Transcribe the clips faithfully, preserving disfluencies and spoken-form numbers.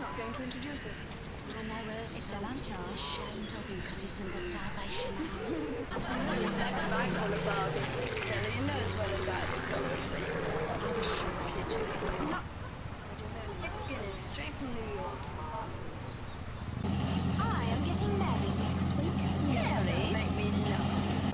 not going to introduce us. I know her son. I'm ashamed of him because he's in the Salvation Army. That's what I call a bargain. Stella, you know as well as I we've got resources. I was sure I did. Not... Six guineas, straight from New York. I am getting married next week. Married? Make me laugh.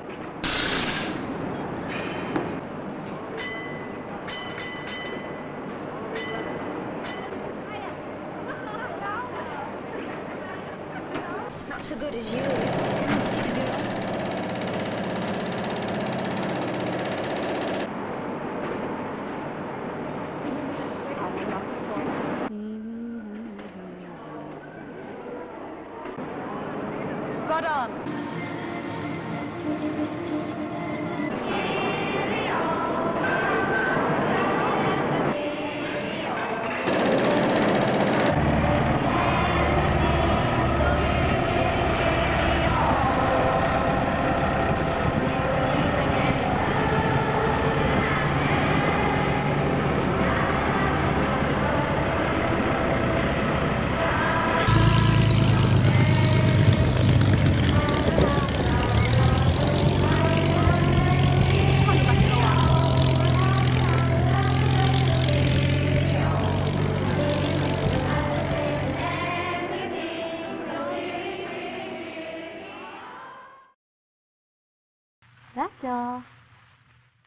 Not so good as you. Can you see the girls? Spot on. That's all.